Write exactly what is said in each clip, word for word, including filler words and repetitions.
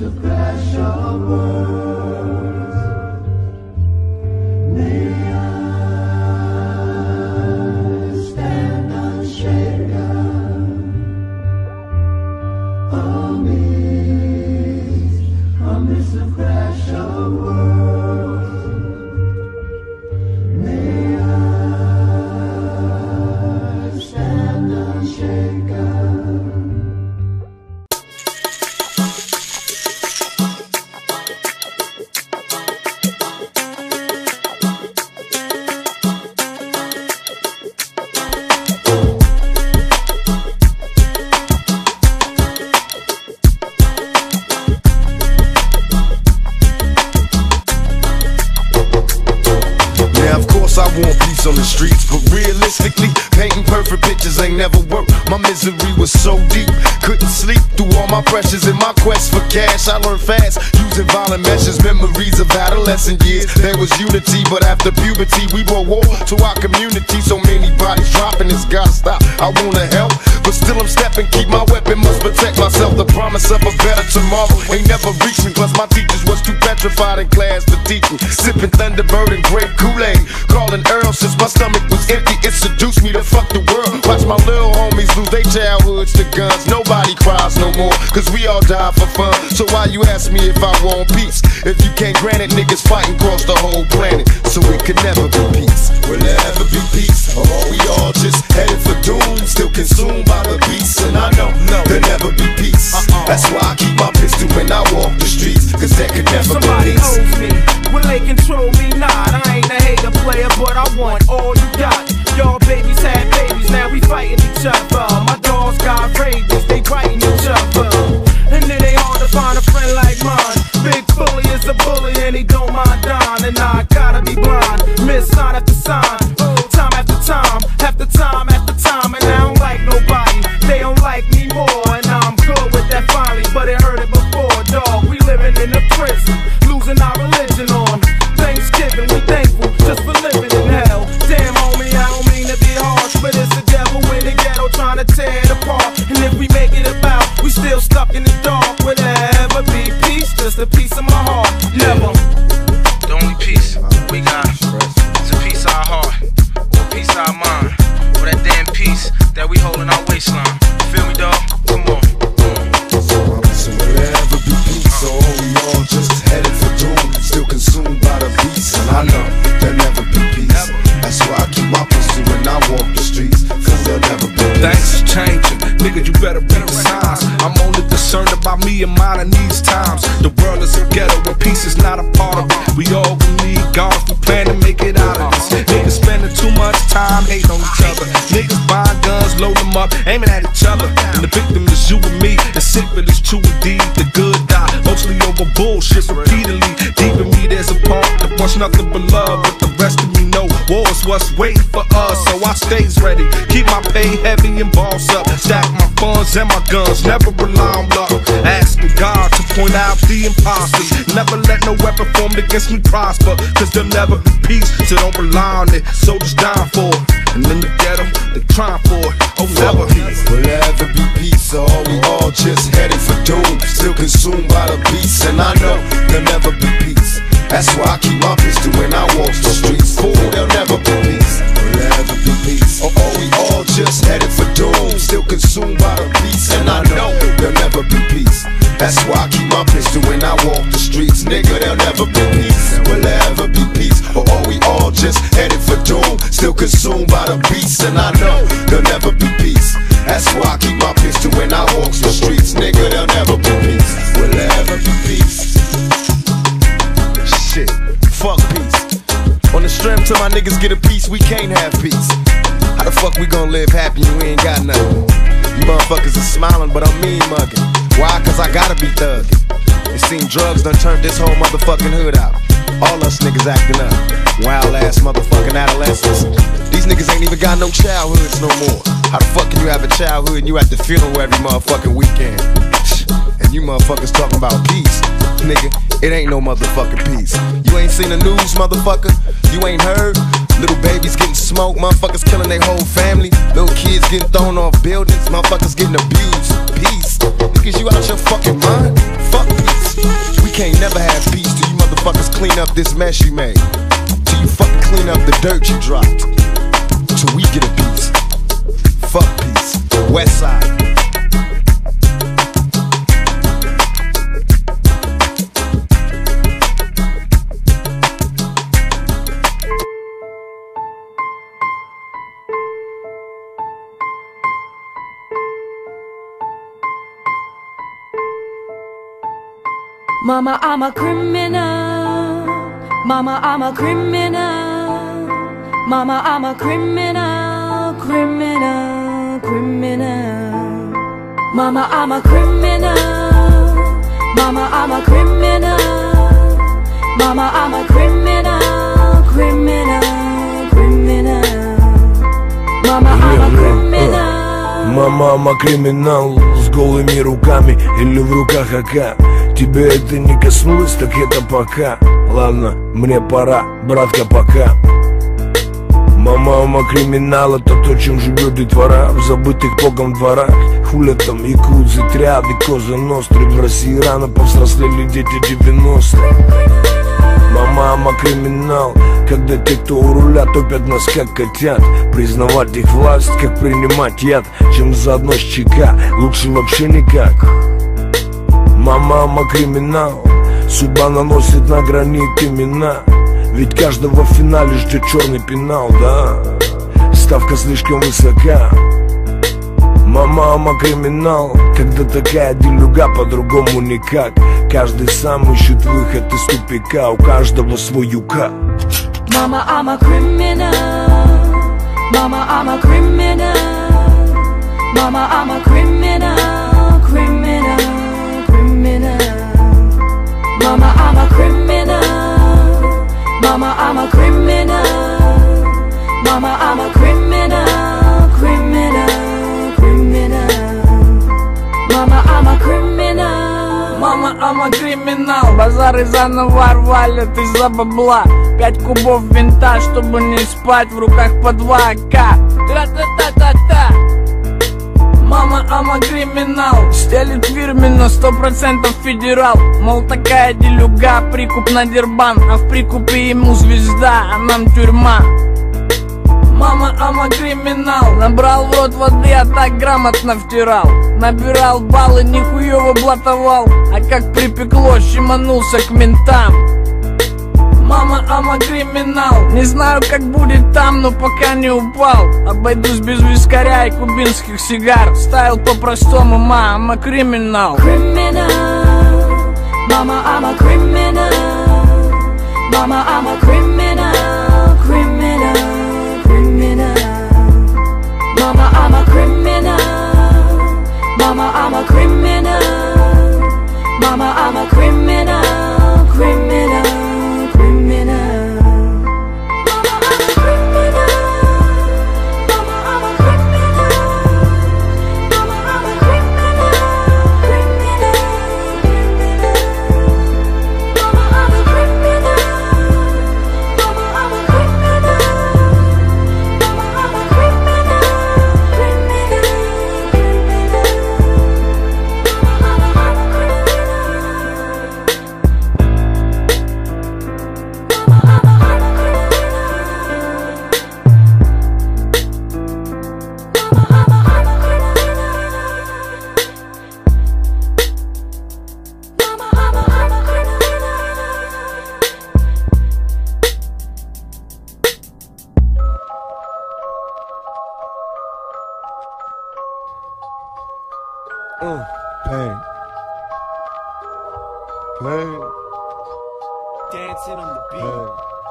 the crash of words. May I stand unshaken, amidst, amidst the crash of words. May I stand unshaken. I want peace on the streets, but realistically, painting perfect pictures ain't never worked. My misery was so deep, couldn't sleep through all my pressures. In my quest for cash, I learned fast, using violent measures. Memories of adolescent years, there was unity, but after puberty, we brought war to our community. So many bodies dropping, it's gotta stop. I wanna help, but still I'm stepping, keep my weapon, must protect myself. The promise of a better tomorrow ain't never reached me, plus my teachers was too petrified in class to teach me. Sipping Thunderbird and grape Kool-Aid, calling Earl since my stomach was empty. It seduced me to fuck the world. Watch my little homies lose their childhoods to guns. Nobody cries no more, cause we all die for fun. So why you ask me if I want peace? If you can't grant it, niggas fighting across the whole planet. So it could never be peace. Will there ever be peace? Or are we all just headed for doom? Still consumed by the beast. And I know there'll never be peace. That's why I keep my pistol when I walk the streets, cause there could never Somebody be peace. Somebody owes me, will they control me? Not, I ain't a hater player, but I want all you got. Y'all babies had babies, now we fighting each other. My dogs got rabies, they biting each other. And it ain't hard to find a friend like mine. Big Bully is a bully and he don't mind dying. And I gotta be blind, miss sign after sign, time after time, after time after time. And I don't like nobody, they don't like me more. And I'm good with that finally, but it hurt it before, dog. We living in a prison, losing our religion on Thanksgiving. We thankful just for living in hell. Damn homie, I don't mean to be harsh, but it's the devil in the ghetto trying to tear it apart. And if we make it about, we still stuck in the dark. Will there ever be peace? Just a piece of my heart. Never. The only peace we got is a piece of our heart, or a piece of our mind, or that damn piece that we hold in our waistline. Feel me, dog? Come on. So will there ever be peace? Or are we all just headed for doom? Still consumed by the beast. And I know there'll never be peace. That's why I keep my pistol when I walk the streets, cause there'll never be peace. Things is changing, nigga, you better read the signs. I'm only concerned about me and mine in these times. The world is a ghetto and peace is not a part of it. We all will need God if we plan to make it out of this. Niggas spending too much time hating on each other. Niggas buying guns, load them up, aiming at each other. And the victim is you and me. It's sick, but it's true indeed. The good die, mostly over bullshit repeatedly. Deep in me there's a part that wants nothing but love, but the rest of me know war is what's waiting for us. So I stays ready, keep my pay heavy and boss up. Stack my funds and my guns, never rely on luck. Asking God to point out the imposters. Never let no weapon formed against me prosper, cause there'll never be peace, so don't rely on it. Soldiers dying for it, and in the ghetto, they crying for it. Oh, never. Will there ever be peace, or are we all just headed for doom? Still consumed by the beast, and I know there'll never be peace. That's why I keep my pistol when I walk the streets. Fool, there'll never be peace. Will there ever be peace, or are we all just headed for doom? Still consumed by the beast, and I know there'll never be peace. That's why I keep my pistol when I walk the streets. Nigga, there'll never be peace. Will there ever be peace, or are we all just headed for doom? Still consumed by the beast, and I know there'll never be peace. That's why I keep my pistol when I walk the streets. Nigga, there'll never be peace. Will there ever be peace? Shit, fuck peace. On the strength till my niggas get a piece, we can't have peace. How the fuck we gon' live happy when we ain't got nothing? You motherfuckers are smiling, but I'm mean mugging. Why? Cause I gotta be thugging. It seems drugs done turned this whole motherfucking hood out. All us niggas acting up. Wild ass motherfucking adolescents. These niggas ain't even got no childhoods no more. How the fuck can you have a childhood and you at the funeral every motherfucking weekend? And you motherfuckers talking about peace. Nigga, it ain't no motherfucking peace. You ain't seen the news, motherfucker? You ain't heard? Little babies getting smoked, motherfuckers killing their whole family. Little kids getting thrown off buildings, motherfuckers getting abused. Peace. Niggas, you out your fucking mind? Fuck peace. can't never have peace till you motherfuckers clean up this mess you made. Till you fucking clean up the dirt you dropped. Till we get a piece. Fuck peace. West Side. Mama, I'm a criminal. Mama, I'm a criminal. Mama, I'm a criminal, criminal, criminal. Mama, I'm a criminal. Mama, I'm a criminal. Mama, I'm a criminal, criminal, criminal. Mama, I'm a criminal. Мама, I'm криминал с голыми руками или в руках А К. Тебе это не коснулось, так это пока. Ладно, мне пора, братка, пока. Мама, мама, криминал, это то, чем живет детвора в забытых богом дворах. Хуля там якудзы, триады, коза ностры. В России рано повзрослели дети девяностых. Мама, мама, криминал, когда те, кто у руля, топят нас как котят. Признавать их власть, как принимать яд, чем заодно с ЧК, лучше вообще никак. Мама, мама, криминал, судьба наносит на гранит имена. Ведь каждого в финале ждет черный пенал, да. Ставка слишком высока. Мама, мама, криминал, когда такая делюга, по-другому никак. Каждый сам ищет выход из тупика, у каждого свой юка. Mama, I'm a criminal. Mama, I'm a criminal. Mama, I'm a criminal, criminal, criminal. Mama, I'm a criminal. Mama, I'm a criminal. Mama, I'm a criminal, criminal, criminal. Mama, I'm a criminal. Мама, ама, криминал, базары заново рвалят из-за бабла. Пять кубов винта, чтобы не спать, в руках по два А К. Тра-та-та-та-та. Мама, ама, криминал, стелит фирменно, сто процентов федерал. Мол, такая делюга, прикуп на дербан, а в прикупе ему звезда, а нам тюрьма. Мама, ама, криминал, набрал в рот воды, а так грамотно втирал. Набирал баллы, нихуёво блатовал, а как припекло, щеманулся к ментам. Мама, ама, криминал, не знаю, как будет там, но пока не упал. Обойдусь без вискаря и кубинских сигар. Стайл по-простому, мама, криминал. Criminal. Mama, I'm a criminal. Mama, I'm a criminal, criminal, criminal. Mama, I'm a criminal. Mama, I'm a criminal. Mama, I'm a criminal, criminal. Uh, pain. Pain. Dancing on the beat. Pain.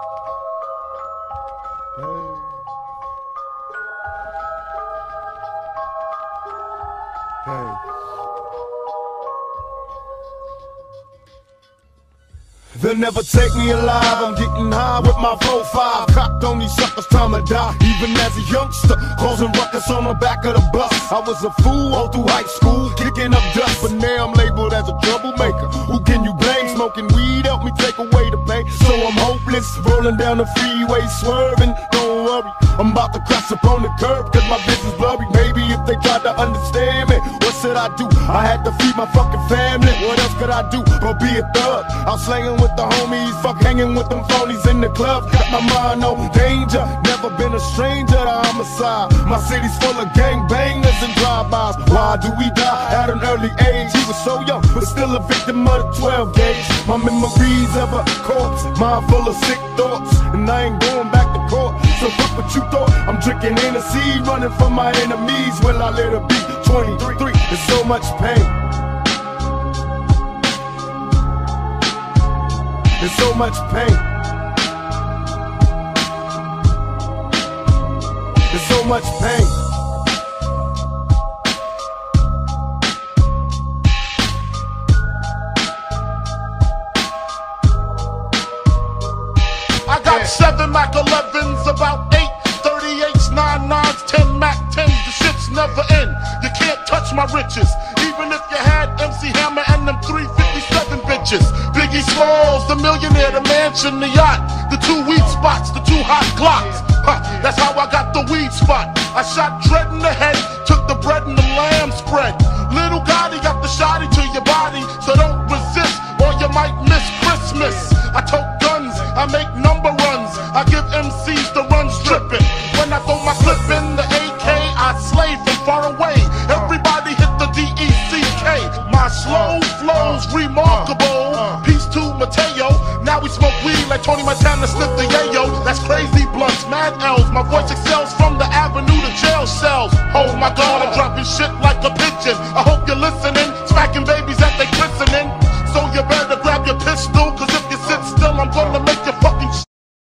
Pain. Pain. They'll never take me alive, I'm getting high with my four five. Cocked on these suckers, time to die. Even as a youngster, causing ruckus on the back of the bus. I was a fool all through high school, kicking up dust. But now I'm labeled as a troublemaker. Who can you blame? Smoking weed help me take away the pain. So I'm hopeless, rolling down the freeway, swerving. Don't worry, I'm about to crash up on the curb, cause my business blurry. Maybe if they tried to understand me, what's else did I do? I had to feed my fucking family. What else could I do but be a thug? I was slanging with the homies, fuck hanging with them phonies in the club. Got my mind on danger, never been a stranger to homicide. My city's full of gangbangers and drive-bys. Why do we die at an early age? He was so young, but still a victim of the twelve gauge. My memories of a corpse, mind full of sick thoughts, and I ain't going back to court. So fuck what you thought. I'm drinking Hennessy, running from my enemies. Well, I let her be twenty-three. There's so much pain. There's so much pain. There's so much pain. I got seven Mac elevens, about eight thirty-eights, nine nines, ten Mac tens. The shit's never end. You can't touch my riches, even if you had M C Hammer and them three fifty-seven bitches. Biggie Smalls, the millionaire, the mansion, the yacht, the two weed spots, the two hot Glocks. Huh, that's how I got the weed spot. I shot Dread in the head, took the bread and the lamb spread. Little Gotti got the shotty to your body, so don't resist or you might miss Christmas. I tote guns, I make number runs, I give M Cs the runs dripping. When I throw my clip in the A K, I slay from far away. Everybody hit the D E C K. My slow flow's remarkable. Peace to Mateo. Now we smoke weed like Tony Montana sniff the yayo. That's crazy blunts, mad L's. My voice excels from the avenue to jail cells. Oh my God, I'm dropping shit like a pigeon. I hope you're listening, smacking babies at they christening. So you better grab your pistol, cause if you sit still, I'm gonna make